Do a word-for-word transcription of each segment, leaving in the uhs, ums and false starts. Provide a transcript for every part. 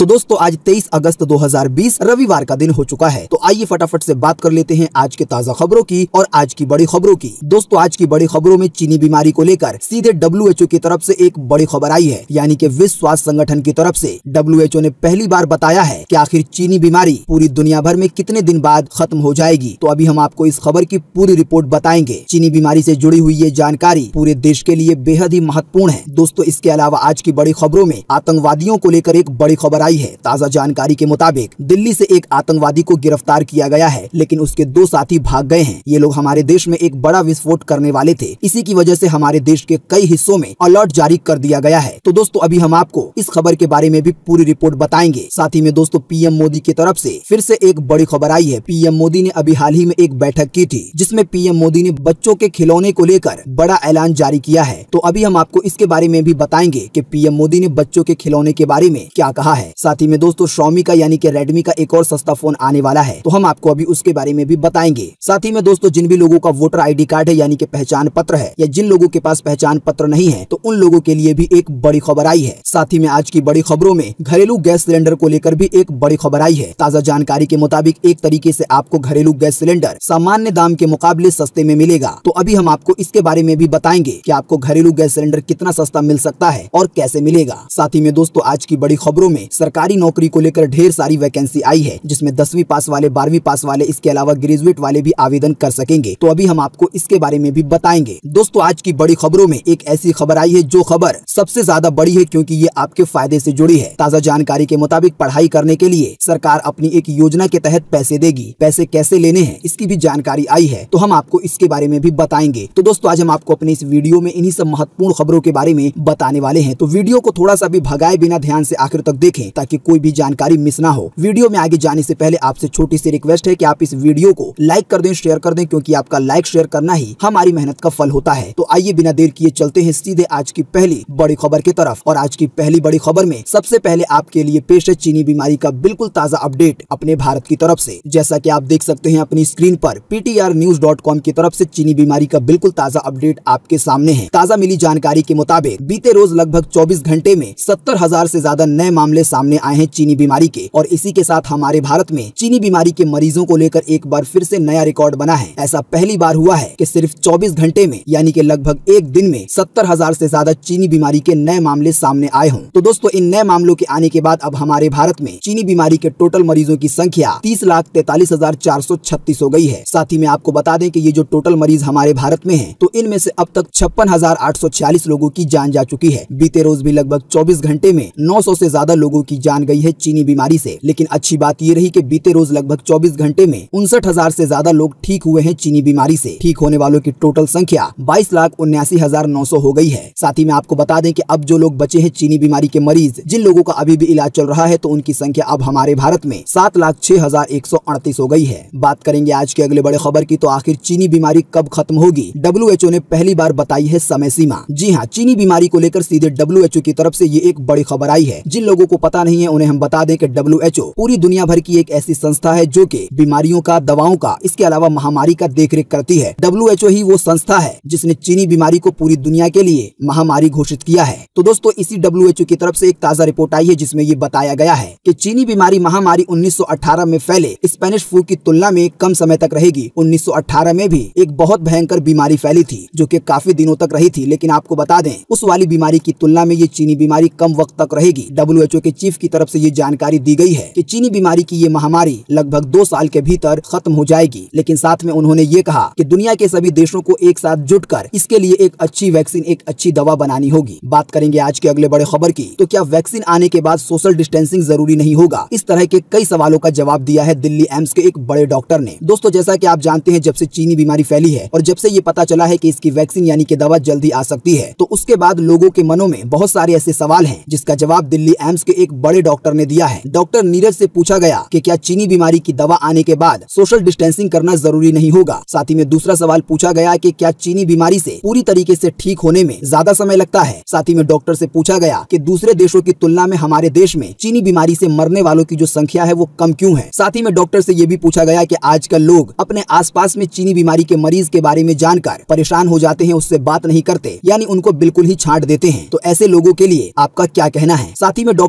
तो दोस्तों आज तेईस अगस्त दो हज़ार बीस रविवार का दिन हो चुका है। तो आइए फटाफट से बात कर लेते हैं आज के ताजा खबरों की और आज की बड़ी खबरों की। दोस्तों आज की बड़ी खबरों में चीनी बीमारी को लेकर सीधे डब्ल्यू एच ओ की तरफ से एक बड़ी खबर आई है, यानी कि विश्व स्वास्थ्य संगठन की तरफ से डब्ल्यू एच ओ ने पहली बार बताया है कि आखिर चीनी बीमारी पूरी दुनिया भर में कितने दिन बाद खत्म हो जाएगी। तो अभी हम आपको इस खबर की पूरी रिपोर्ट बताएंगे। चीनी बीमारी से जुड़ी हुई ये जानकारी पूरे देश के लिए बेहद ही महत्वपूर्ण है। दोस्तों इसके अलावा आज की बड़ी खबरों में आतंकवादियों को लेकर एक बड़ी खबर आई है। ताजा जानकारी के मुताबिक दिल्ली से एक आतंकवादी को गिरफ्तार किया गया है, लेकिन उसके दो साथी भाग गए हैं। ये लोग हमारे देश में एक बड़ा विस्फोट करने वाले थे। इसी की वजह से हमारे देश के कई हिस्सों में अलर्ट जारी कर दिया गया है। तो दोस्तों अभी हम आपको इस खबर के बारे में भी पूरी रिपोर्ट बताएंगे। साथ ही में दोस्तों पी एम मोदी की तरफ से फिर से एक बड़ी खबर आई है। पी एम मोदी ने अभी हाल ही में एक बैठक की थी, जिसमें पी एम मोदी ने बच्चों के खिलौने को लेकर बड़ा ऐलान जारी किया है। तो अभी हम आपको इसके बारे में भी बताएंगे कि पी एम मोदी ने बच्चों के खिलौने के बारे में क्या कहा है। साथ ही में दोस्तों Xiaomi का यानी कि रेडमी का एक और सस्ता फोन आने वाला है, तो हम आपको अभी उसके बारे में भी बताएंगे। साथ ही में दोस्तों जिन भी लोगों का वोटर आई डी कार्ड है यानी कि पहचान पत्र है, या जिन लोगों के पास पहचान पत्र नहीं है, तो उन लोगों के लिए भी एक बड़ी खबर आई है। साथ ही में आज की बड़ी खबरों में घरेलू गैस सिलेंडर को लेकर भी एक बड़ी खबर आई है। ताजा जानकारी के मुताबिक एक तरीके से आपको घरेलू गैस सिलेंडर सामान्य दाम के मुकाबले सस्ते में मिलेगा। तो अभी हम आपको इसके बारे में भी बताएंगे कि आपको घरेलू गैस सिलेंडर कितना सस्ता मिल सकता है और कैसे मिलेगा। साथ ही में दोस्तों आज की बड़ी खबरों में सरकारी नौकरी को लेकर ढेर सारी वैकेंसी आई है, जिसमें दसवीं पास वाले, बारहवीं पास वाले, इसके अलावा ग्रेजुएट वाले भी आवेदन कर सकेंगे। तो अभी हम आपको इसके बारे में भी बताएंगे। दोस्तों आज की बड़ी खबरों में एक ऐसी खबर आई है जो खबर सबसे ज्यादा बड़ी है, क्योंकि ये आपके फायदे से जुड़ी है। ताजा जानकारी के मुताबिक पढ़ाई करने के लिए सरकार अपनी एक योजना के तहत पैसे देगी। पैसे कैसे लेने हैं इसकी भी जानकारी आई है, तो हम आपको इसके बारे में भी बताएंगे। तो दोस्तों आज हम आपको अपने इस वीडियो में इन्हीं सब महत्वपूर्ण खबरों के बारे में बताने वाले हैं। तो वीडियो को थोड़ा सा भी भगाए बिना ध्यान से आखिर तक देखें, ताकि कोई भी जानकारी मिस ना हो। वीडियो में आगे जाने से पहले आपसे छोटी सी रिक्वेस्ट है कि आप इस वीडियो को लाइक कर दें, शेयर कर दें, क्योंकि आपका लाइक शेयर करना ही हमारी मेहनत का फल होता है। तो आइए बिना देर किए चलते हैं सीधे आज की पहली बड़ी खबर की तरफ। और आज की पहली बड़ी खबर में सबसे पहले आपके लिए पेश है चीनी बीमारी का बिल्कुल ताजा अपडेट अपने भारत की तरफ से। जैसा कि आप देख सकते हैं अपनी स्क्रीन पर P T R news dot com की तरफ से चीनी बीमारी का बिल्कुल ताजा अपडेट आपके सामने है। ताजा मिली जानकारी के मुताबिक बीते रोज लगभग चौबीस घंटे में सत्तर हजार से ज्यादा नए मामले सामने आए हैं चीनी बीमारी के, और इसी के साथ हमारे भारत में चीनी बीमारी के मरीजों को लेकर एक बार फिर से नया रिकॉर्ड बना है। ऐसा पहली बार हुआ है कि सिर्फ चौबीस घंटे में यानी कि लगभग एक दिन में सत्तर हजार से ज्यादा चीनी बीमारी के नए मामले सामने आए हों। तो दोस्तों इन नए मामलों के आने के बाद अब हमारे भारत में चीनी बीमारी के टोटल मरीजों की संख्या तीस लाख तैतालीस हजार चार सौ छत्तीस हो गई है। साथ ही में आपको बता दें कि ये जो टोटल मरीज हमारे भारत में है, तो इनमें से अब तक छप्पन हजार आठ सौ छियालीस लोगों की जान जा चुकी है। बीते रोज भी लगभग चौबीस घंटे में नौ सौ से ज्यादा लोगों की जान गई है चीनी बीमारी से। लेकिन अच्छी बात ये रही कि बीते रोज लगभग चौबीस घंटे में उनसठ हजार से ज्यादा लोग ठीक हुए हैं चीनी बीमारी से। ठीक होने वालों की टोटल संख्या बाईस लाख उन्यासी हजार नौ सौ हो गई है। साथ ही में आपको बता दें कि अब जो लोग बचे हैं चीनी बीमारी के मरीज, जिन लोगों का अभी भी इलाज चल रहा है, तो उनकी संख्या अब हमारे भारत में सात लाख छह हजार एक सौ अड़तीस हो गई है। बात करेंगे आज के अगले बड़े खबर की, तो आखिर चीनी बीमारी कब खत्म होगी? डब्ल्यू एच ओ ने पहली बार बताई है समय सीमा। जी हाँ, चीनी बीमारी को लेकर सीधे डब्ल्यू एच ओ की तरफ से ये एक बड़ी खबर आई है। जिन लोगों को पता नहीं है उन्हें हम बता दें कि डब्ल्यू एच ओ पूरी दुनिया भर की एक ऐसी संस्था है जो कि बीमारियों का, दवाओं का, इसके अलावा महामारी का देखरेख करती है। डब्ल्यू एच ओ ही वो संस्था है जिसने चीनी बीमारी को पूरी दुनिया के लिए महामारी घोषित किया है। तो दोस्तों इसी डब्ल्यू एच ओ की तरफ से एक ताजा रिपोर्ट आई है, जिसमें ये बताया गया है कि चीनी बीमारी महामारी उन्नीस सौ अठारह में फैले स्पेनिश फ्लू की तुलना में कम समय तक रहेगी। उन्नीस सौ अठारह में भी एक बहुत भयंकर बीमारी फैली थी, जो कि काफी दिनों तक रही थी, लेकिन आपको बता दें उस वाली बीमारी की तुलना में ये चीनी बीमारी कम वक्त तक रहेगी। डब्ल्यू एच ओ के चीफ की तरफ से ये जानकारी दी गई है कि चीनी बीमारी की ये महामारी लगभग दो साल के भीतर खत्म हो जाएगी। लेकिन साथ में उन्होंने ये कहा कि दुनिया के सभी देशों को एक साथ जुटकर इसके लिए एक अच्छी वैक्सीन, एक अच्छी दवा बनानी होगी। बात करेंगे आज के अगले बड़े खबर की, तो क्या वैक्सीन आने के बाद सोशल डिस्टेंसिंग जरूरी नहीं होगा? इस तरह के कई सवालों का जवाब दिया है दिल्ली एम्स के एक बड़े डॉक्टर ने। दोस्तों जैसा कि आप जानते हैं, जब से चीनी बीमारी फैली है और जब से ये पता चला है कि इसकी वैक्सीन यानी कि दवा जल्दी आ सकती है, तो उसके बाद लोगों के मनों में बहुत सारे ऐसे सवाल हैं, जिसका जवाब दिल्ली एम्स के एक बड़े डॉक्टर ने दिया है। डॉक्टर नीरज से पूछा गया कि क्या चीनी बीमारी की दवा आने के बाद सोशल डिस्टेंसिंग करना जरूरी नहीं होगा? साथ ही में दूसरा सवाल पूछा गया कि क्या चीनी बीमारी से पूरी तरीके से ठीक होने में ज्यादा समय लगता है? साथ ही में डॉक्टर से पूछा गया कि दूसरे देशों की तुलना में हमारे देश में चीनी बीमारी से मरने वालों की जो संख्या है वो कम क्यों है? साथ ही में डॉक्टर से ये भी पूछा गया कि आजकल लोग अपने आसपास में चीनी बीमारी के मरीज के बारे में जानकर परेशान हो जाते हैं, उससे बात नहीं करते, यानी उनको बिल्कुल ही छांट देते हैं। तो ऐसे लोगों के लिए आपका क्या कहना है? साथ ही में डॉक्टर से ये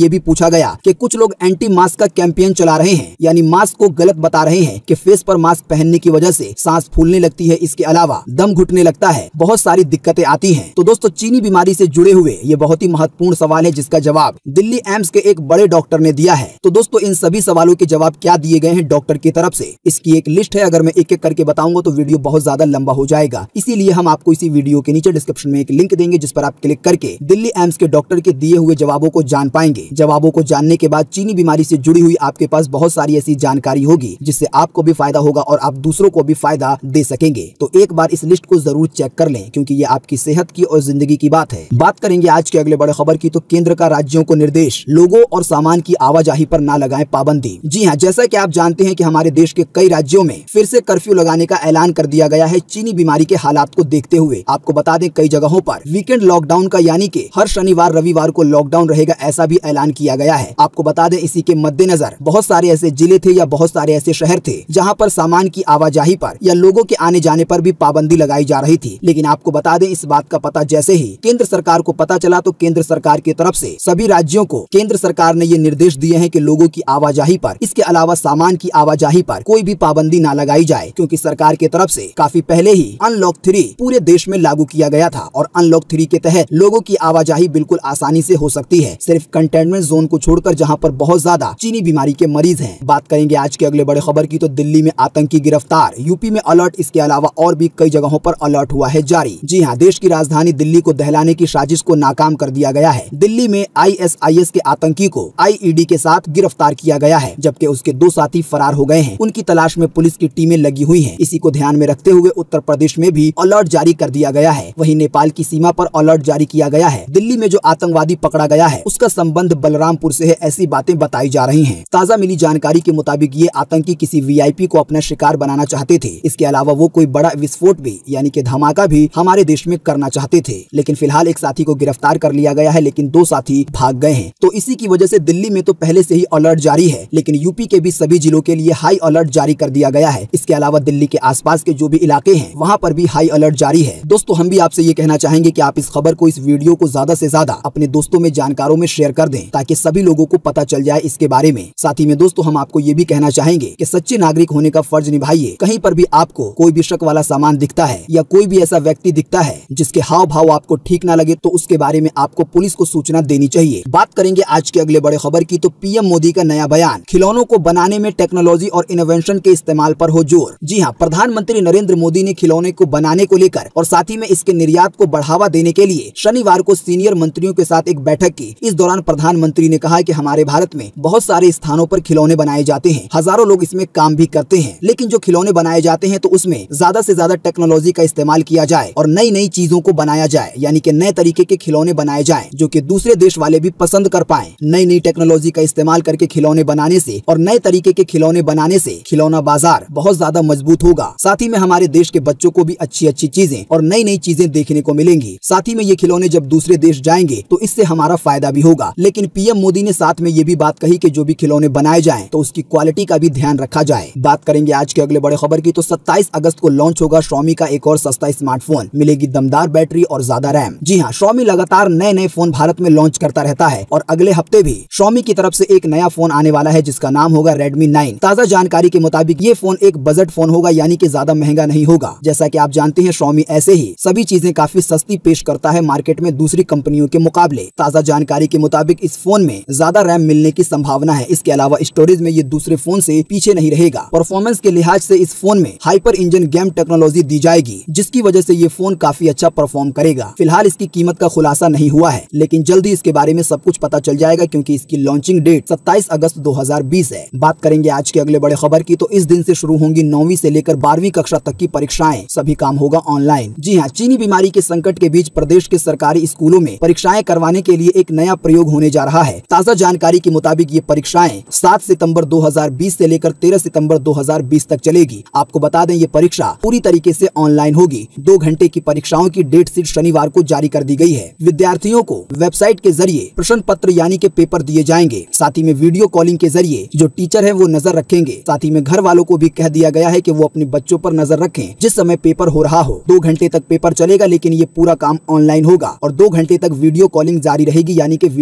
ये भी पूछा गया कि कुछ लोग एंटी मास्क का कैंपेन चला रहे हैं, यानी मास्क को गलत बता रहे हैं कि फेस पर मास्क पहनने की वजह से सांस फूलने लगती है, इसके अलावा दम घुटने लगता है, बहुत सारी दिक्कतें आती हैं। तो दोस्तों चीनी बीमारी से जुड़े हुए ये बहुत ही महत्वपूर्ण सवाल है जिसका जवाब दिल्ली एम्स के एक बड़े डॉक्टर ने दिया है। तो दोस्तों इन सभी सवालों के जवाब क्या दिए गए हैं डॉक्टर की तरफ से, इसकी एक लिस्ट है। अगर मैं एक एक करके बताऊंगा तो वीडियो बहुत ज्यादा लंबा हो जाएगा, इसीलिए हम आपको इसी वीडियो के नीचे डिस्क्रिप्शन में एक लिंक देंगे जिस पर आप क्लिक करके दिल्ली एम्स के डॉक्टर के दिए हुए जवाबों को जान पाएंगे। जवाबों को जानने के बाद चीनी बीमारी से जुड़ी हुई आपके पास बहुत सारी ऐसी जानकारी होगी जिससे आपको भी फायदा होगा और आप दूसरों को भी फायदा दे सकेंगे। तो एक बार इस लिस्ट को जरूर चेक कर लें क्योंकि ये आपकी सेहत की और जिंदगी की बात है। बात करेंगे आज के अगले बड़े खबर की, तो केंद्र का राज्यों को निर्देश, लोगों और सामान की आवाजाही पर ना लगाएं पाबंदी। जी हाँ, जैसा कि आप जानते हैं कि हमारे देश के कई राज्यों में फिर से कर्फ्यू लगाने का ऐलान कर दिया गया है चीनी बीमारी के हालात को देखते हुए। आपको बता दें कई जगहों पर वीकेंड लॉकडाउन का यानी कि हर शनिवार रविवार को लॉकडाउन रहेगा ऐसा भी ऐलान किया गया है। आपको बता दें इसी के मद्देनजर बहुत सारे ऐसे जिले थे या बहुत सारे ऐसे शहर थे जहाँ पर सामान की आवाजाही पर या लोगों के आने जाने पर भी पाबंदी लगाई जा रही थी। लेकिन आपको बता दें इस बात का पता जैसे ही केंद्र सरकार को पता चला तो केंद्र सरकार की तरफ से सभी राज्यों को केंद्र सरकार ने ये निर्देश दिए हैं कि लोगों की आवाजाही पर, इसके अलावा सामान की आवाजाही पर कोई भी पाबंदी ना लगाई जाए, क्योंकि सरकार की तरफ से काफी पहले ही अनलॉक थ्री पूरे देश में लागू किया गया था और अनलॉक थ्री के तहत लोगों की आवाजाही बिल्कुल आसानी से हो सकती है, सिर्फ कंटेनमेंट जोन को छोड़कर जहाँ पर बहुत ज्यादा चीनी बीमारी के मरीज हैं। बात करेंगे आज के अगले बड़े खबर की, तो दिल्ली में आतंकी गिरफ्तार, यूपी में अलर्ट, इसके अलावा और भी कई जगहों पर अलर्ट हुआ है जारी। जी हाँ, देश की राजधानी दिल्ली को दहलाने की साजिश को नाकाम कर दिया गया है। दिल्ली में आई एस आई एस के आतंकी को आई ई डी के साथ गिरफ्तार किया गया है, जबकि उसके दो साथी फरार हो गए हैं। उनकी तलाश में पुलिस की टीमें लगी हुई हैं। इसी को ध्यान में रखते हुए उत्तर प्रदेश में भी अलर्ट जारी कर दिया गया है। वहीं नेपाल की सीमा पर अलर्ट जारी किया गया है। दिल्ली में जो आतंकवादी पकड़ा गया है उसका संबंध बलरामपुर से है, ऐसी बातें बताई जा रही हैं। ताजा मिली जानकारी के मुताबिक ये आतंकी किसी वी आई पी को अपना शिकार बनाना चाहते थे। इसके अलावा वो कोई बड़ा विस्फोट भी यानी कि धमाका भी हमारे देश में करना चाहते थे, लेकिन फिलहाल एक साथी को गिरफ्तार कर लिया गया है, लेकिन दो साथी भाग गए हैं। तो इसी की वजह से दिल्ली में तो पहले से ही अलर्ट जारी है, लेकिन यूपी के भी सभी जिलों के लिए हाई अलर्ट जारी कर दिया गया है। इसके अलावा दिल्ली के आसपास के जो भी इलाके हैं वहाँ पर भी हाई अलर्ट जारी है। दोस्तों हम भी आपसे ये कहना चाहेंगे कि आप इस खबर को, इस वीडियो को ज्यादा से ज्यादा अपने दोस्तों में, जानकारों में शेयर कर दें ताकि सभी लोगों को पता चल जाए इसके बारे में। साथ ही में दोस्तों हम आपको ये भी कहना चाहेंगे कि सच्चे नागरिक होने का फर्ज निभाइए। कहीं पर भी आपको कोई भी शक वाला सामान दिखता है या कोई भी ऐसा व्यक्ति दिखता है जिसके हाव भाव आपको ठीक ना लगे तो उसके बारे में आपको पुलिस को सूचना देनी चाहिए। बात करेंगे आज के अगले बड़े खबर की, तो पी एम मोदी का नया बयान, खिलौनों को बनाने में टेक्नोलॉजी और इनोवेशन के इस्तेमाल पर हो जोर। जी हाँ, प्रधानमंत्री नरेंद्र मोदी ने खिलौने को बनाने को लेकर और साथ ही में इसके निर्यात को बढ़ावा देने के लिए शनिवार को सीनियर मंत्रियों के साथ एक बैठक की। इस दौरान प्रधानमंत्री ने कहा कि हमारे भारत में बहुत सारे स्थानों पर खिलौने बनाए जाते हैं, हजारों लोग इसमें काम भी करते हैं, लेकिन जो खिलौने बनाए जाते हैं तो उसमें ज्यादा से ज्यादा टेक्नोलॉजी का इस्तेमाल किया जाए और नई नई चीजों को बनाया जाए, यानी कि नए तरीके के खिलौने बनाए जाएं जो कि दूसरे देश वाले भी पसंद कर पाएं। नई नई टेक्नोलॉजी का इस्तेमाल करके खिलौने बनाने से और नए तरीके के खिलौने बनाने से खिलौना बाजार बहुत ज्यादा मजबूत होगा। साथ ही में हमारे देश के बच्चों को भी अच्छी अच्छी चीजें और नई नई चीजें देखने को मिलेंगी। साथ ही में ये खिलौने जब दूसरे देश जाएंगे तो इससे हमारा फायदा भी होगा। लेकिन पी एम मोदी ने साथ में ये भी बात कही कि जो भी खिलौने बनाए जाएं तो उसकी क्वालिटी का भी ध्यान रखा जाए। बात करेंगे आज के अगले बड़े खबर की, तो सत्ताईस अगस्त को लॉन्च होगा Xiaomi का एक और सस्ता स्मार्टफोन, मिलेगी दमदार बैटरी और ज्यादा रैम। जी हाँ, Xiaomi लगातार नए नए फोन भारत में लॉन्च करता रहता है और अगले हफ्ते भी Xiaomi की तरफ से एक नया फोन आने वाला है जिसका नाम होगा Redmi नाइन। ताजा जानकारी के मुताबिक ये फोन एक बजट फोन होगा, यानी कि ज्यादा महंगा नहीं होगा। जैसा कि आप जानते हैं Xiaomi ऐसे ही सभी चीजें काफी सस्ती पेश करता है मार्केट में दूसरी कंपनियों के मुकाबले। ताजा जानकारी के मुताबिक इस फोन में ज्यादा रैम मिलने की संभावना है। इसके अलावा स्टोरेज में ये दूसरे फोन से पीछे नहीं रहेगा। परफॉर्मेंस के लिहाज से इस फोन में हाइपर इंजन गेम टेक्नोलॉजी दी जाएगी, जिसकी वजह से ये फोन काफी अच्छा परफॉर्म करेगा। फिलहाल इसकी कीमत का खुलासा नहीं हुआ है, लेकिन जल्दी इसके बारे में सब कुछ पता चल जाएगा क्योंकि इसकी लॉन्चिंग डेट सत्ताईस अगस्त दो हजार बीस है। बात करेंगे आज के अगले बड़े खबर की, तो इस दिन से शुरू होंगी नौवीं से लेकर बारहवीं कक्षा तक की परीक्षाएं, सभी काम होगा ऑनलाइन। जी हाँ, चीनी बीमारी के संकट के बीच प्रदेश के सरकारी स्कूलों में परीक्षाएं करवाने के लिए एक नया प्रयोग होने जा रहा है। ताजा जानकारी के मुताबिक ये परीक्षाएं सात सितंबर दो हजार बीस से लेकर तेरह सितंबर दो हजार बीस तक चलेगी। आपको बता दें ये परीक्षा पूरी तरीके से ऑनलाइन होगी। दो घंटे की परीक्षाओं की डेट शीट शनिवार को जारी कर दी गई है। विद्यार्थियों को वेबसाइट के जरिए प्रश्न पत्र यानी के पेपर दिए जाएंगे। साथ ही में वीडियो कॉलिंग के जरिए जो टीचर है वो नजर रखेंगे। साथ ही में घर वालों को भी कह दिया गया है कि वो अपने बच्चों पर नजर रखें जिस समय पेपर हो रहा हो। दो घंटे तक पेपर चलेगा, लेकिन ये पूरा काम ऑनलाइन होगा और दो घंटे तक वीडियो कॉलिंग जारी रहेगी, यानी कि वीडियो कॉन्फ्रेंस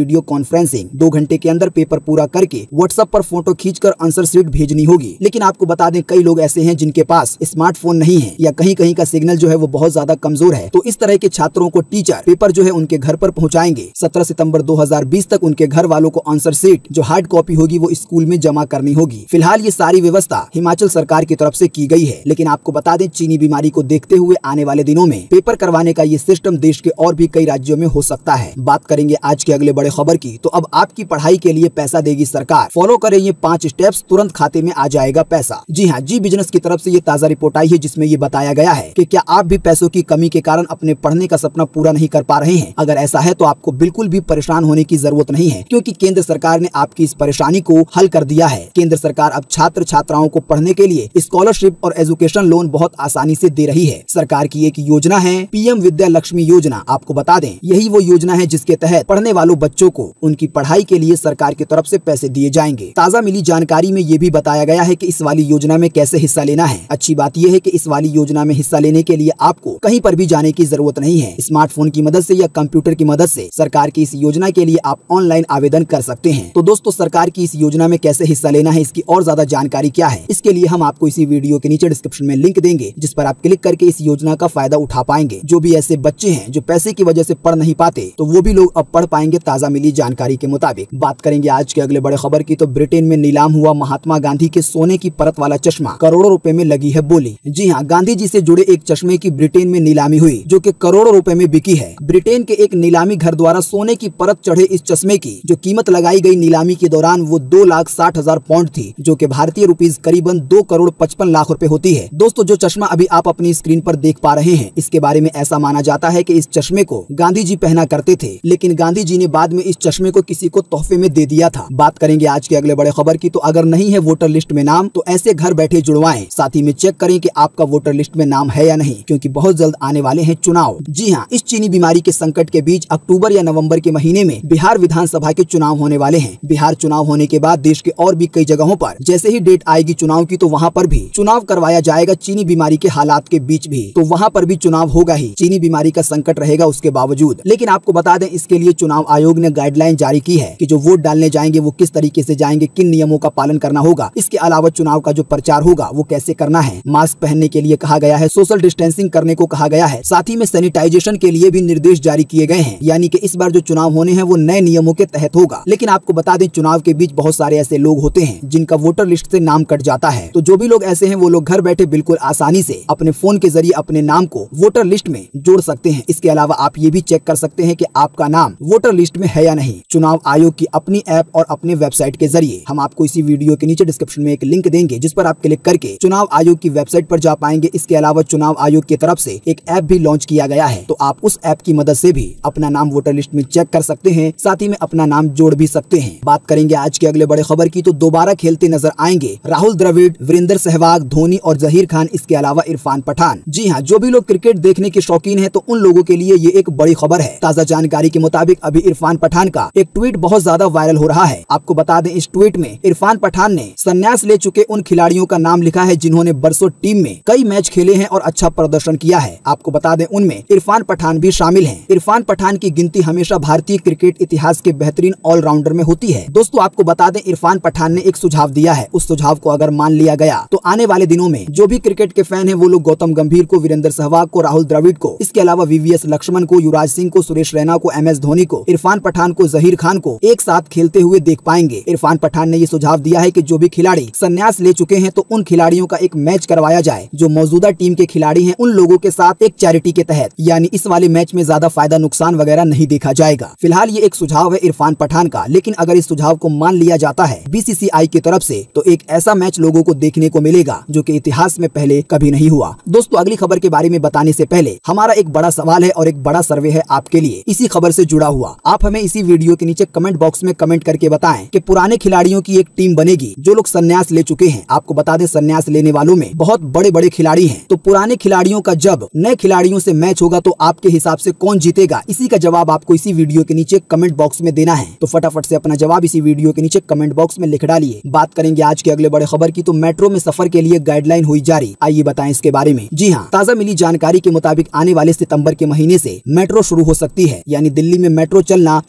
कॉन्फ्रेंसिंग। दो घंटे के अंदर पेपर पूरा करके व्हाट्सएप पर फोटो खींचकर आंसर शीट भेजनी होगी। लेकिन आपको बता दें कई लोग ऐसे हैं जिनके पास स्मार्टफोन नहीं है या कहीं कहीं का सिग्नल जो है वो बहुत ज्यादा कमजोर है। तो इस तरह के छात्रों को टीचर पेपर जो है उनके घर पर पहुंचाएंगे। सत्रह सितंबर दो हज़ार बीस तक उनके घर वालों को आंसर शीट जो हार्ड कॉपी होगी वो स्कूल में जमा करनी होगी। फिलहाल ये सारी व्यवस्था हिमाचल सरकार की तरफ से की गई है। लेकिन आपको बता दें चीनी बीमारी को देखते हुए आने वाले दिनों में पेपर करवाने का ये सिस्टम देश के और भी कई राज्यों में हो सकता है। बात करेंगे आज के अगले बड़े खबर की, तो अब आपकी पढ़ाई के लिए पैसा देगी सरकार। फॉलो करें ये पांच स्टेप्स, तुरंत खाते में आ जाएगा पैसा। जी हाँ, जी बिजनेस की तरफ से ये ताजा रिपोर्ट आई है जिसमें ये बताया गया है कि क्या आप भी पैसों की कमी के कारण अपने पढ़ने का सपना पूरा नहीं कर पा रहे हैं। अगर ऐसा है तो आपको बिल्कुल भी परेशान होने की जरूरत नहीं है, क्योंकि केंद्र सरकार ने आपकी इस परेशानी को हल कर दिया है। केंद्र सरकार अब छात्र छात्राओं को पढ़ने के लिए स्कॉलरशिप और एजुकेशन लोन बहुत आसानी से दे रही है। सरकार की एक योजना है पीएम विद्या लक्ष्मी योजना। आपको बता दें यही वो योजना है जिसके तहत पढ़ने वालों बच्चों को उनकी पढ़ाई के लिए सरकार की तरफ से पैसे दिए जाएंगे। ताजा मिली जानकारी में ये भी बताया गया है कि इस वाली योजना में कैसे हिस्सा लेना है। अच्छी बात यह है कि इस वाली योजना में हिस्सा लेने के लिए आपको कहीं पर भी जाने की जरूरत नहीं है। स्मार्टफोन की मदद से या कंप्यूटर की मदद से सरकार की इस योजना के लिए आप ऑनलाइन आवेदन कर सकते हैं। तो दोस्तों, सरकार की इस योजना में कैसे हिस्सा लेना है, इसकी और ज्यादा जानकारी क्या है, इसके लिए हम आपको इसी वीडियो के नीचे डिस्क्रिप्शन में लिंक देंगे, जिस पर आप क्लिक करके इस योजना का फायदा उठा पाएंगे। जो भी ऐसे बच्चे हैं जो पैसे की वजह से पढ़ नहीं पाते, तो वो भी लोग अब पढ़ पाएंगे ताजा मिली जानकारी के मुताबिक। बात करेंगे आज के अगले बड़े खबर की, तो ब्रिटेन में नीलाम हुआ महात्मा गांधी के सोने की परत वाला चश्मा, करोड़ों रुपए में लगी है बोली। जी हाँ, गांधी जी से जुड़े एक चश्मे की ब्रिटेन में नीलामी हुई जो कि करोड़ों रुपए में बिकी है। ब्रिटेन के एक नीलामी घर द्वारा सोने की परत चढ़े इस चश्मे की जो कीमत लगाई गई नीलामी के दौरान वो दो लाख साठ हजार पाउंड थी, जो कि भारतीय रुपीज करीबन दो करोड़ पचपन लाख रुपए होती है। दोस्तों, जो चश्मा अभी आप अपनी स्क्रीन पर देख पा रहे हैं, इसके बारे में ऐसा माना जाता है कि इस चश्मे को गांधी जी पहना करते थे, लेकिन गांधी जी ने बाद में इस चश्मे को किसी को तोहफे में दे दिया था। बात करेंगे आज के अगले बड़े खबर की, तो अगर नहीं है वोटर लिस्ट में नाम तो ऐसे घर बैठे जुड़वाएं। साथ ही में चेक करें कि आपका वोटर लिस्ट में नाम है या नहीं, क्योंकि बहुत जल्द आने वाले हैं चुनाव। जी हाँ, इस चीनी बीमारी के संकट के बीच अक्टूबर या नवंबर के महीने में बिहार विधानसभा के चुनाव होने वाले हैं। बिहार चुनाव होने के बाद देश के और भी कई जगहों पर जैसे ही डेट आएगी चुनाव की, तो वहाँ पर भी चुनाव करवाया जाएगा चीनी बीमारी के हालात के बीच भी। तो वहाँ पर भी चुनाव होगा ही, चीनी बीमारी का संकट रहेगा उसके बावजूद। लेकिन आपको बता दें इसके लिए चुनाव आयोग ने गाइडलाइन जारी की है कि जो वोट डालने जाएंगे वो किस तरीके से जाएंगे, किन नियमों का पालन करना होगा। इसके अलावा चुनाव का जो प्रचार होगा वो कैसे करना है, मास्क पहनने के लिए कहा गया है, सोशल डिस्टेंसिंग करने को कहा गया है, साथ ही में सैनिटाइजेशन के लिए भी निर्देश जारी किए गए हैं। यानी कि इस बार जो चुनाव होने हैं वो नए नियमों के तहत होगा। लेकिन आपको बता दें चुनाव के बीच बहुत सारे ऐसे लोग होते हैं जिनका वोटर लिस्ट से नाम कट जाता है। तो जो भी लोग ऐसे हैं वो लोग घर बैठे बिल्कुल आसानी से अपने फोन के जरिए अपने नाम को वोटर लिस्ट में जोड़ सकते हैं। इसके अलावा आप ये भी चेक कर सकते हैं कि आपका नाम वोटर लिस्ट में है या नहीं, चुनाव आयोग की अपनी ऐप और अपने वेबसाइट के जरिए। हम आपको इसी वीडियो के नीचे डिस्क्रिप्शन में एक लिंक देंगे, जिस पर आप क्लिक करके चुनाव आयोग की वेबसाइट पर जा पाएंगे। इसके अलावा चुनाव आयोग की तरफ से एक ऐप भी लॉन्च किया गया है, तो आप उस ऐप की मदद से भी अपना नाम वोटर लिस्ट में चेक कर सकते हैं, साथ ही में अपना नाम जोड़ भी सकते हैं। बात करेंगे आज के अगले बड़े खबर की, तो दोबारा खेलते नजर आएंगे राहुल द्रविड़, वीरेंद्र सहवाग, धोनी और जहीर खान, इसके अलावा इरफान पठान। जी हाँ, जो भी लोग क्रिकेट देखने के शौकीन हैं तो उन लोगों के लिए ये एक बड़ी खबर है। ताजा जानकारी के मुताबिक अभी इरफान पठान का एक ट्वीट बहुत ज्यादा वायरल हो रहा है। आपको बता दें इस ट्वीट में इरफान पठान ने संन्यास ले चुके उन खिलाड़ियों का नाम लिखा है जिन्होंने बरसों टीम में कई मैच खेले हैं और अच्छा प्रदर्शन किया है। आपको बता दें उनमें इरफान पठान भी शामिल हैं। इरफान पठान की गिनती हमेशा भारतीय क्रिकेट इतिहास के बेहतरीन ऑलराउंडर में होती है। दोस्तों, आपको बता दें इरफान पठान ने एक सुझाव दिया है, उस सुझाव को अगर मान लिया गया तो आने वाले दिनों में जो भी क्रिकेट के फैन है वो लोग गौतम गंभीर को, वीरेंद्र सहवाग को, राहुल द्रविड़ को, इसके अलावा वीवीएस लक्ष्मण को, युवराज सिंह को, सुरेश रैना को, एम एस धोनी को, इरफान पठान को, जहीर खान को एक साथ खेलते हुए देख पाएंगे। इरफान पठान ने ये सुझाव दिया है कि जो भी खिलाड़ी संन्यास ले चुके हैं तो उन खिलाड़ियों का एक मैच करवाया जाए जो मौजूदा टीम के खिलाड़ी हैं उन लोगों के साथ एक चैरिटी के तहत, यानी इस वाले मैच में ज्यादा फायदा नुकसान वगैरह नहीं देखा जाएगा। फिलहाल ये एक सुझाव है इरफान पठान का, लेकिन अगर इस सुझाव को मान लिया जाता है बीसीसीआई की तरफ से तो एक ऐसा मैच लोगों को देखने को मिलेगा जो कि इतिहास में पहले कभी नहीं हुआ। दोस्तों, अगली खबर के बारे में बताने से पहले हमारा एक बड़ा सवाल है और एक बड़ा सर्वे है आपके लिए इसी खबर से जुड़ा हुआ। आप हमें इसी वीडियो के नीचे कमेंट बॉक्स में कमेंट करके बताएं कि पुराने खिलाड़ियों की एक टीम बनेगी जो लोग संन्यास ले चुके हैं। आपको बता दें संन्यास लेने वालों में बहुत बड़े बड़े खिलाड़ी हैं, तो पुराने खिलाड़ियों का जब नए खिलाड़ियों से मैच होगा तो आपके हिसाब से कौन जीतेगा, इसी का जवाब आपको इसी वीडियो के नीचे कमेंट बॉक्स में देना है। तो फटाफट से अपना जवाब इसी वीडियो के नीचे कमेंट बॉक्स में लिख डालिए। बात करेंगे आज के अगले बड़े खबर की, तो मेट्रो में सफर के लिए गाइडलाइन हुई जारी, आइए बताएं इसके बारे में। जी हाँ, ताजा मिली जानकारी के मुताबिक आने वाले सितंबर के महीने से मेट्रो शुरू हो सकती है, यानी दिल्ली में मेट्रो चलना शुरू हो सकती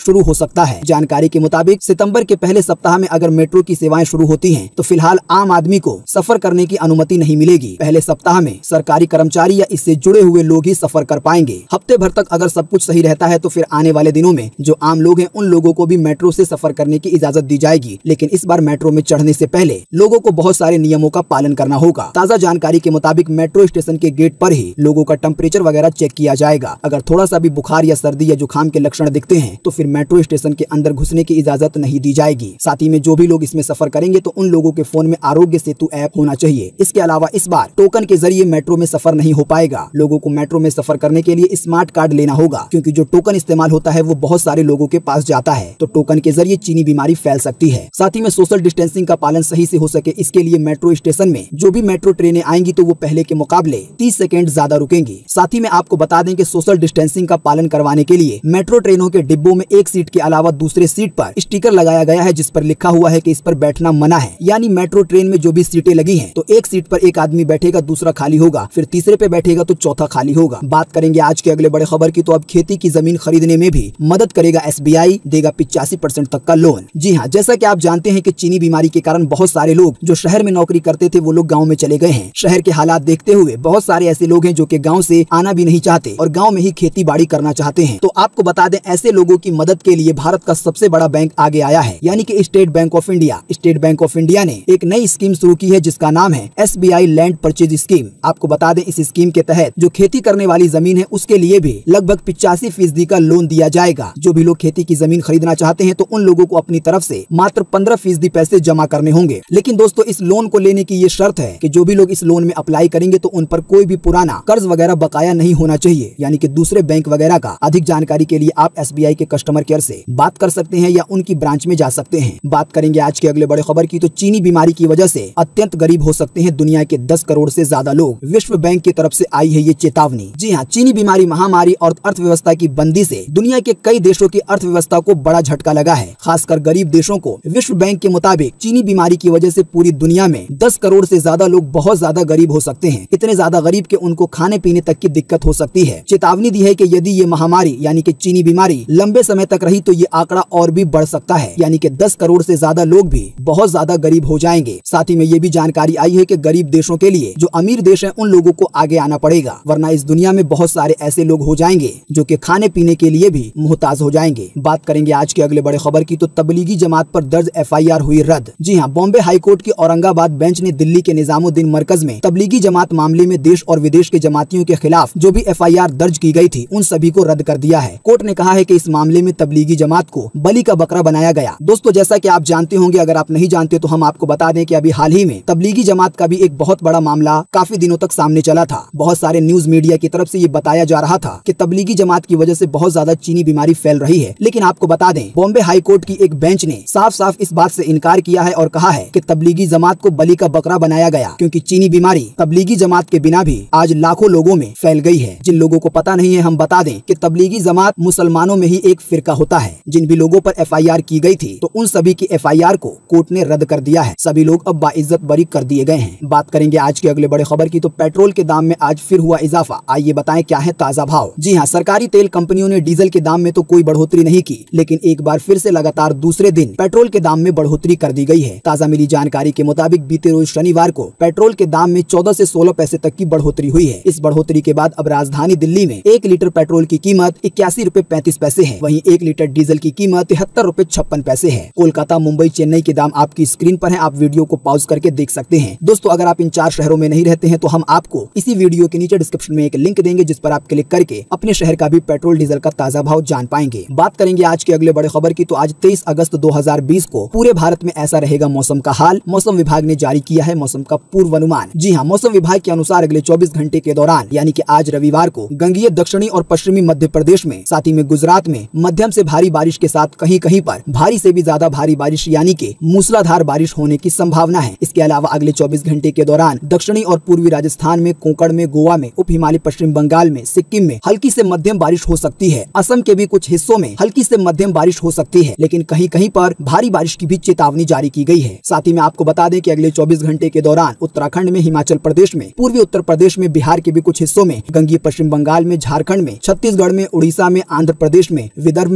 सकता है। जानकारी के मुताबिक सितंबर के पहले सप्ताह में अगर मेट्रो की सेवाएं शुरू होती हैं, तो फिलहाल आम आदमी को सफर करने की अनुमति नहीं मिलेगी। पहले सप्ताह में सरकारी कर्मचारी या इससे जुड़े हुए लोग ही सफर कर पाएंगे। हफ्ते भर तक अगर सब कुछ सही रहता है तो फिर आने वाले दिनों में जो आम लोग हैं उन लोगों को भी मेट्रो से सफर करने की इजाजत दी जाएगी। लेकिन इस बार मेट्रो में चढ़ने से पहले लोगों को बहुत सारे नियमों का पालन करना होगा। ताज़ा जानकारी के मुताबिक मेट्रो स्टेशन के गेट पर ही लोगों का टेम्परेचर वगैरह चेक किया जाएगा। अगर थोड़ा सा भी बुखार या सर्दी या जुकाम के लक्षण दिखते हैं तो फिर मेट्रो स्टेशन के अंदर घुसने की इजाजत नहीं दी जाएगी। साथ ही में जो भी लोग इसमें सफर करेंगे तो उन लोगों के फोन में आरोग्य सेतु ऐप होना चाहिए। इसके अलावा इस बार टोकन के जरिए मेट्रो में सफर नहीं हो पाएगा। लोगों को मेट्रो में सफर करने के लिए स्मार्ट कार्ड लेना होगा, क्योंकि जो टोकन इस्तेमाल होता है वो बहुत सारे लोगों के पास जाता है, तो टोकन के जरिए चीनी बीमारी फैल सकती है। साथ ही में सोशल डिस्टेंसिंग का पालन सही से हो सके, इसके लिए मेट्रो स्टेशन में जो भी मेट्रो ट्रेनें आएंगी तो वो पहले के मुकाबले तीस सेकंड ज्यादा रुकेंगी। साथ ही में आपको बता दें कि सोशल डिस्टेंसिंग का पालन करवाने के लिए मेट्रो ट्रेनों के डिब्बों में एक सीट के अलावा दूसरे सीट पर स्टिकर लगाया गया है, जिस पर लिखा हुआ है कि इस पर बैठना मना है। यानी मेट्रो ट्रेन में जो भी सीटें लगी हैं तो एक सीट पर एक आदमी बैठेगा, दूसरा खाली होगा, फिर तीसरे पे बैठेगा तो चौथा खाली होगा। बात करेंगे आज के अगले बड़े खबर की, तो अब खेती की जमीन खरीदने में भी मदद करेगा एस बी आई, देगा पिचासी परसेंट तक का लोन। जी हाँ, जैसा कि आप जानते हैं कि चीनी बीमारी के कारण बहुत सारे लोग जो शहर में नौकरी करते थे वो लोग गाँव में चले गए हैं। शहर के हालात देखते हुए बहुत सारे ऐसे लोग हैं जो कि गाँव से आना भी नहीं चाहते और गाँव में ही खेती बाड़ी करना चाहते हैं। तो आपको बता दें, ऐसे लोगों की मदद के लिए भारत का सबसे बड़ा बैंक आगे आया है, यानी कि State Bank of India. State Bank of India ने एक नई स्कीम शुरू की है जिसका नाम है S B I land purchase scheme. आपको बता दें, इस स्कीम के तहत जो खेती करने वाली जमीन है उसके लिए भी लगभग पिचासी फीसदी का लोन दिया जाएगा। जो भी लोग खेती की जमीन खरीदना चाहते हैं तो उन लोगों को अपनी तरफ से मात्र पंद्रह फीसदी पैसे जमा करने होंगे। लेकिन दोस्तों, इस लोन को लेने की ये शर्त है कि जो भी लोग इस लोन में अप्लाई करेंगे तो उन पर कोई भी पुराना कर्ज वगैरह बकाया नहीं होना चाहिए, यानी कि दूसरे बैंक वगैरह का। अधिक जानकारी के लिए आप एस बी आई के कस्टमर केयर से बात कर सकते हैं या उनकी ब्रांच में जा सकते हैं। बात करेंगे आज के अगले बड़े खबर की, तो चीनी बीमारी की वजह से अत्यंत गरीब हो सकते हैं दुनिया के दस करोड़ से ज्यादा लोग। विश्व बैंक की तरफ से आई है ये चेतावनी। जी हाँ, चीनी बीमारी महामारी और अर्थव्यवस्था की बंदी से दुनिया के कई देशों की अर्थव्यवस्था को बड़ा झटका लगा है, खासकर गरीब देशों को। विश्व बैंक के मुताबिक चीनी बीमारी की वजह से पूरी दुनिया में दस करोड़ से ज्यादा लोग बहुत ज्यादा गरीब हो सकते हैं। इतने ज्यादा गरीब के उनको खाने पीने तक की दिक्कत हो सकती है। चेतावनी दी है कि यदि ये महामारी यानी कि चीनी बीमारी लंबे समय तक रही तो ये आंकड़ा और भी बढ़ सकता है, यानी कि दस करोड़ से ज्यादा लोग भी बहुत ज्यादा गरीब हो जाएंगे। साथ ही में ये भी जानकारी आई है कि गरीब देशों के लिए जो अमीर देश हैं उन लोगों को आगे आना पड़ेगा, वरना इस दुनिया में बहुत सारे ऐसे लोग हो जाएंगे जो कि खाने पीने के लिए भी मुहताज हो जाएंगे। बात करेंगे आज के अगले बड़े खबर की, तो तबलीगी जमात पर दर्ज एफ आई आर हुई रद्द। जी हाँ, बॉम्बे हाईकोर्ट की औरंगाबाद बेंच ने दिल्ली के निजामुद्दीन मरकज में तबलीगी जमात मामले में देश और विदेश के जमातियों के खिलाफ जो भी एफ आई आर दर्ज की गई थी उन सभी को रद्द कर दिया है। कोर्ट ने कहा है कि इस मामले में तबलीगी जमात को बलि का बकरा बनाया गया। दोस्तों, जैसा कि आप जानते होंगे, अगर आप नहीं जानते तो हम आपको बता दें कि अभी हाल ही में तबलीगी जमात का भी एक बहुत बड़ा मामला काफी दिनों तक सामने चला था। बहुत सारे न्यूज मीडिया की तरफ से ये बताया जा रहा था कि तबलीगी जमात की वजह से बहुत ज्यादा चीनी बीमारी फैल रही है। लेकिन आपको बता दें, बॉम्बे हाई कोर्ट की एक बेंच ने साफ साफ इस बात से इनकार किया है और कहा है कि तबलीगी जमात को बलि का बकरा बनाया गया, क्योंकि चीनी बीमारी तबलीगी जमात के बिना भी आज लाखों लोगों में फैल गई है। जिन लोगों को पता नहीं है, हम बता दें कि तबलीगी जमात मुसलमानों में ही एक फिरका होता है। जिन भी लोगों पर एफ आई आर की गई थी तो उन सभी की एफ आई आर को कोर्ट ने रद्द कर दिया है। सभी लोग अब बाइज्जत बरी कर दिए गए हैं। बात करेंगे आज के अगले बड़े खबर की, तो पेट्रोल के दाम में आज फिर हुआ इजाफा। आइए बताएं क्या है ताजा भाव। जी हाँ, सरकारी तेल कंपनियों ने डीजल के दाम में तो कोई बढ़ोतरी नहीं की, लेकिन एक बार फिर से लगातार दूसरे दिन पेट्रोल के दाम में बढ़ोतरी कर दी गई है। ताजा मिली जानकारी के मुताबिक बीते रोज शनिवार को पेट्रोल के दाम में चौदह से सोलह पैसे तक की बढ़ोतरी हुई है। इस बढ़ोतरी के बाद अब राजधानी दिल्ली में एक लीटर पेट्रोल की कीमत इक्यासी रूपए पैंतीस पैसे है, वहीं एक लीटर डीजल की कीमत तिहत्तर रूपए छप्पन पैसे है। कोलकाता, मुंबई, चेन्नई के दाम आपकी स्क्रीन पर है, आप वीडियो को पॉज करके देख सकते हैं। दोस्तों, अगर आप इन चार शहरों में नहीं रहते हैं तो हम आपको इसी वीडियो के नीचे डिस्क्रिप्शन में एक लिंक देंगे, जिस पर आप क्लिक करके अपने शहर का भी पेट्रोल डीजल का ताजा भाव जान पाएंगे। बात करेंगे आज के अगले बड़े खबर की, तो आज तेईस अगस्त दो हजार बीस को पूरे भारत में ऐसा रहेगा मौसम का हाल। मौसम विभाग ने जारी किया है मौसम का पूर्वानुमान। जी हाँ, मौसम विभाग के अनुसार अगले चौबीस घंटे के दौरान यानी कि आज रविवार को गंगीय दक्षिणी और पश्चिमी मध्य प्रदेश में, साथ ही में गुजरात में मध्यम से भारी बारिश के साथ कहीं कहीं पर भारी से भी ज्यादा भारी बारिश यानी कि मूसलाधार बारिश होने की संभावना है। इसके अलावा अगले चौबीस घंटे के दौरान दक्षिणी और पूर्वी राजस्थान में, कोंकण में, गोवा में, उप हिमालय पश्चिम बंगाल में, सिक्किम में हल्की से मध्यम बारिश हो सकती है। असम के भी कुछ हिस्सों में हल्की से मध्यम बारिश हो सकती है, लेकिन कहीं कहीं पर भारी बारिश की भी चेतावनी जारी की गई है। साथ ही में आपको बता दें कि अगले चौबीस घंटे के दौरान उत्तराखंड में, हिमाचल प्रदेश में, पूर्वी उत्तर प्रदेश में, बिहार के भी कुछ हिस्सों में, गंगीय पश्चिम बंगाल में, झारखंड में, छत्तीसगढ़ में, उड़ीसा में, आंध्र प्रदेश में, विदर्भ में, तटीय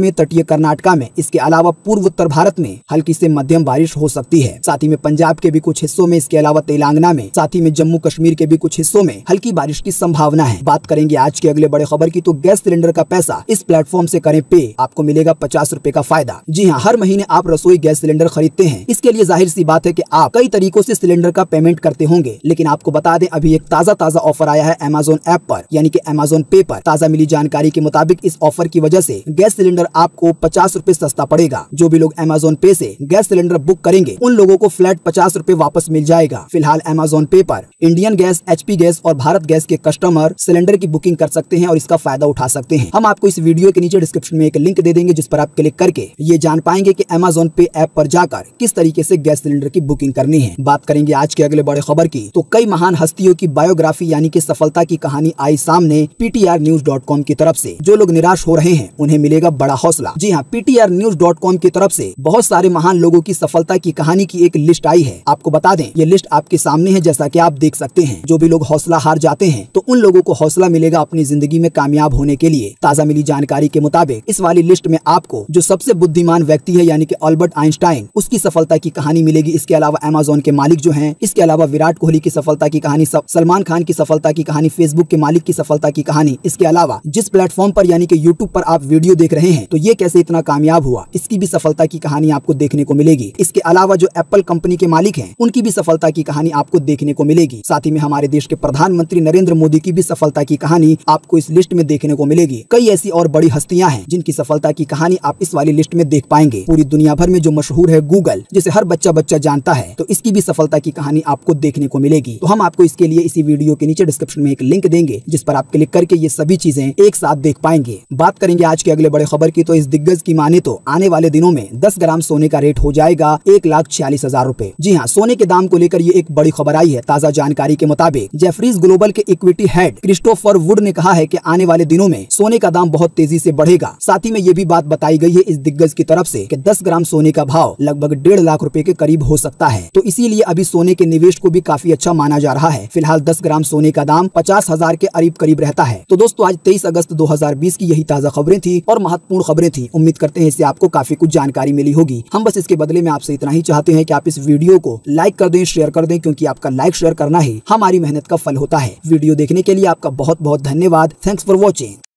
में कर्नाटका में, इसके अलावा पूर्व उत्तर भारत में हल्की से मध्यम बारिश हो सकती है। साथ ही में पंजाब के भी कुछ हिस्सों में, इसके अलावा तेलंगाना में, साथ ही में जम्मू कश्मीर के भी कुछ हिस्सों में हल्की बारिश की संभावना है। बात करेंगे आज के अगले बड़े खबर की, तो गैस सिलेंडर का पैसा इस प्लेटफॉर्म से करें पे, आपको मिलेगा पचास रुपए का फायदा। जी हाँ, हर महीने आप रसोई गैस सिलेंडर खरीदते हैं। इसके लिए जाहिर सी बात है कि आप कई तरीकों से सिलेंडर का पेमेंट करते होंगे, लेकिन आपको बता दें अभी एक ताजा ताजा ऑफर आया है अमेज़न ऐप पर, यानी कि अमेज़न पे पर। ताजा मिली जानकारी के मुताबिक इस ऑफर की वजह से गैस सिलेंडर आपको पचास रुपए सस्ता पड़ेगा। जो भी लोग अमेज़न पे से गैस सिलेंडर बुक करेंगे उन लोगों को फ्लैट पचास रुपए वापस मिल जाएगा। फिलहाल अमेज़न पे पर इंडियन गैस, एचपी गैस और भारत गैस के कस्टमर सिलेंडर की बुकिंग कर सकते हैं और इसका फायदा उठा सकते हैं। हम आपको इस वीडियो के नीचे डिस्क्रिप्शन में एक लिंक दे देंगे, जिस पर आप क्लिक करके ये जान पाएंगे कि अमेज़न पे ऐप पर जाकर किस तरीके से गैस सिलेंडर की बुकिंग करनी है। बात करेंगे आज के अगले बड़े खबर की, तो कई महान हस्तियों की बायोग्राफी यानी कि सफलता की कहानी आई सामने पीटीआर न्यूज डॉट कॉम की तरफ से। जो लोग निराश हो रहे हैं उन्हें मिलेगा बड़ा हौसला। जी हाँ, पीटीआर न्यूज डॉट कॉम की तरफ से बहुत सारे महान लोगों की सफलता की कहानी की एक लिस्ट आई है। आपको बता दें ये लिस्ट आपके सामने है, जैसा कि आप देख सकते हैं। जो भी लोग हौसला हार जाते हैं तो उन लोगों को हौसला मिलेगा अपनी जिंदगी में कामयाब होने के लिए। ताजा मिली जानकारी के मुताबिक इस वाली लिस्ट में आपको जो सबसे बुद्धिमान व्यक्ति है यानी कि अल्बर्ट आइंस्टाइन, उसकी सफलता की कहानी मिलेगी। इसके अलावा अमेज़न के मालिक जो हैं, इसके अलावा विराट कोहली की सफलता की कहानी, सलमान खान की सफलता की कहानी, फेसबुक के मालिक की सफलता की कहानी, इसके अलावा जिस प्लेटफॉर्म पर यानी कि यूट्यूब पर आप वीडियो देख रहे हैं तो ये कैसे इतना कामयाब हुआ, इसकी भी सफलता की कहानी आपको देखने को मिलेगी। इसके अलावा जो एप्पल कंपनी के मालिक हैं उनकी भी सफलता की कहानी आपको देखने को मिलेगी। साथ ही में हमारे देश के प्रधानमंत्री नरेंद्र मोदी की भी सफलता की कहानी आपको इस लिस्ट में देखने को मिलेगी। कई ऐसी और बड़ी हस्तियां हैं जिनकी सफलता की कहानी आप इस वाली लिस्ट में देख पाएंगे। पूरी दुनिया भर में जो मशहूर है गूगल, जिसे हर बच्चा बच्चा जानता है, तो इसकी भी सफलता की कहानी आपको देखने को मिलेगी। तो हम आपको इसके लिए इसी वीडियो के नीचे डिस्क्रिप्शन में एक लिंक देंगे, जिस पर आप क्लिक करके ये सभी चीजें एक साथ देख पाएंगे। बात करेंगे आज के अगले बड़े खबर की, तो इस दिग्गज की माने तो आने वाले दिनों में दस ग्राम सोने का रेट हो जाएगा एक लाख छियालीस हजार रूपए। जी हाँ, सोने के दाम को लेकर ये एक बड़ी खबर आई है। ताजा जानकारी के मुताबिक जेफरीज ग्लोबल के इक्विटी हेड क्रिस्टोफर वुड ने कहा है कि आने वाले दिनों में सोने का दाम बहुत तेजी से बढ़ेगा। साथ ही में ये भी बात बताई गई है इस दिग्गज की तरफ से कि दस ग्राम सोने का भाव लगभग डेढ़ लाख रुपए के करीब हो सकता है। तो इसीलिए अभी सोने के निवेश को भी काफी अच्छा माना जा रहा है। फिलहाल दस ग्राम सोने का दाम पचास हजार के करीब करीब रहता है। तो दोस्तों, आज तेईस अगस्त दो हजार बीस की यही ताजा खबरें थी और महत्वपूर्ण खबरें थी। उम्मीद करते हैं इससे आपको काफी कुछ जानकारी मिली होगी। हम बस इसके बदले में आपसे इतना ही चाहते हैं कि आप इस वीडियो को लाइक कर दें, शेयर कर दें, क्योंकि आपका लाइक शेयर करना ही हमारी मेहनत का फल होता है। वीडियो देखने के लिए आपका बहुत बहुत धन्यवाद। Thanks for watching.